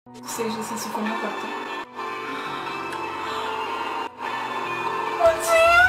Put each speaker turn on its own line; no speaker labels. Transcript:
Seja se isso for minha quarta.
Bom dia!